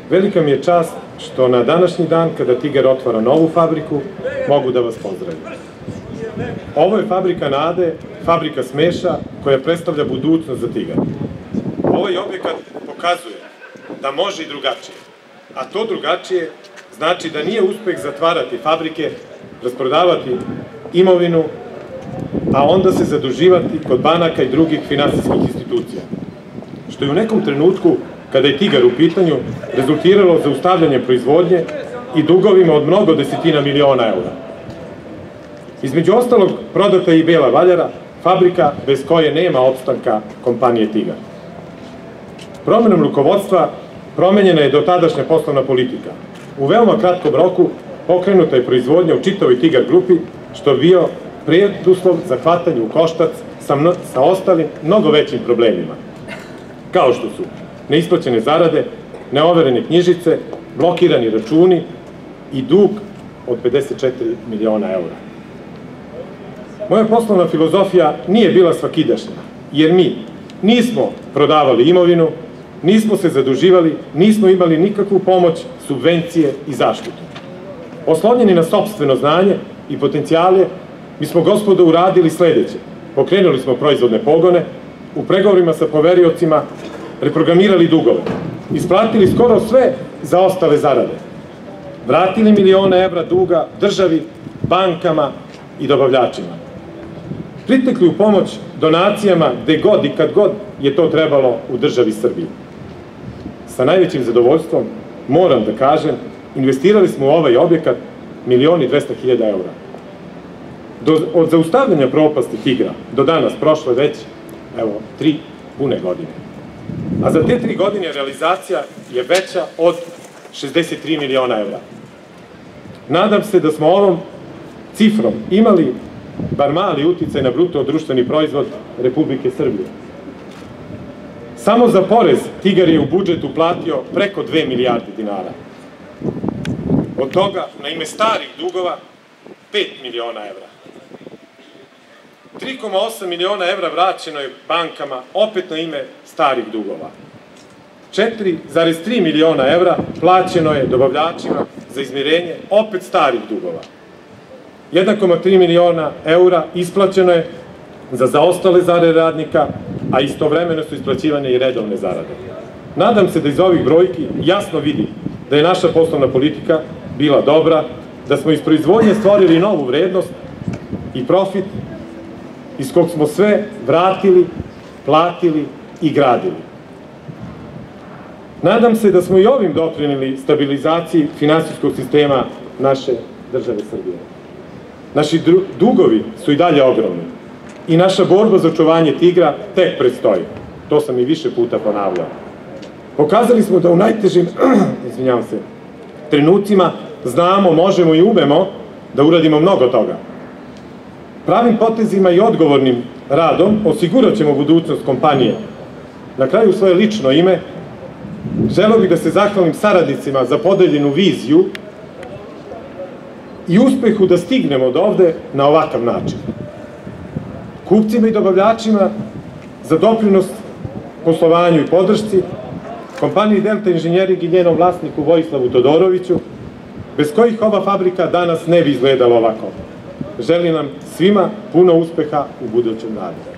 velika mi je čast što na današnji dan, kada Tigar otvara novu fabriku, mogu da vas pozdravim. Ovo je fabrika nade, fabrika smeša, koja predstavlja budućnost za Tigar. Ovaj objekat pokazuje da može i drugačije, a to drugačije znači da nije uspeh zatvarati fabrike, rasprodavati imovinu, a onda se zaduživati kod banaka i drugih finansijskih institucija, što je u nekom trenutku, kada je Tigar u pitanju, rezultiralo zaustavljanjem proizvodnje i dugovima od mnogo desetina miliona eura. Između ostalog, prodata je i Bela Valjara, fabrika bez koje nema opstanka kompanije Tigar. Promenom rukovodstva promenjena je dotadašnja poslovna politika. U veoma kratkom roku pokrenuta je proizvodnja u čitavoj Tigar grupi, što je bio preduslov za hvatanje u koštac sa ostalim, mnogo većim problemima, kao što su neisplaćene zarade, neoverene knjižice, blokirani računi i dug od 54 miliona eura. Moja poslovna filozofija nije bila svakidašnja, jer mi nismo prodavali imovinu, nismo se zaduživali, nismo imali nikakvu pomoć, subvencije i zaštitu. Oslonjeni na sopstveno znanje i potencijale, mi smo, gospodo, uradili sledeće. Pokrenuli smo proizvodne pogone, u pregovorima sa poveriocima reprogramirali dugove, isplatili skoro sve zaostale zarade, vratili milione evra duga državi, bankama i dobavljačima. Pritekli u pomoć donacijama gde god i kad god je to trebalo u državi Srbiji. Sa najvećim zadovoljstvom, moram da kažem, investirali smo u ovaj objekat 1.200.000 eura. Od zaustavljanja propasti Tigra do danas prošlo je već, 3 pune godine. A za te 3 godine realizacija je veća od 63 miliona evra. Nadam se da smo ovom cifrom imali bar mali uticaj na bruto društveni proizvod Republike Srbije. Samo za porez Tigar je u budžetu platio preko 2 milijarde dinara. Od toga, na ime starih dugova, 5 miliona evra. 3,8 miliona evra vraćeno je bankama opet na ime starih dugova. 4,3 miliona evra plaćeno je dobavljačima za izmirenje opet starih dugova. 1,3 miliona eura isplaćeno je za zaostale zarade radnika, a istovremeno su isplaćivane i redovne zarade. Nadam se da iz ovih brojki jasno vidi da je naša poslovna politika bila dobra, da smo iz proizvodnje stvorili novu vrednost i profit iz kog smo sve vratili, platili i gradili. Nadam se da smo i ovim doprineli stabilizaciji finansijskog sistema naše države Srbije. Naši dugovi su i dalje ogromni i naša borba za očuvanje Tigra tek predstoji. To sam i više puta ponavljao. Pokazali smo da u najtežim trenucima znamo, možemo i umemo da uradimo mnogo toga. Pravim potezima i odgovornim radom osigurat ćemo budućnost kompanije. Na kraju, u svoje lično ime, želeo bih da se zahvalim saradnicima za podeljenu viziju i uspehu da stignemo do ovde na ovakav način. Kupcima i dobavljačima za doprinos poslovanju i podršci, kompaniji Delta Inženjering i njenom vlasniku Vojislavu Todoroviću, bez kojih ova fabrika danas ne bi izgledala ovako. Želim nam svima puno uspeha u budućem radu.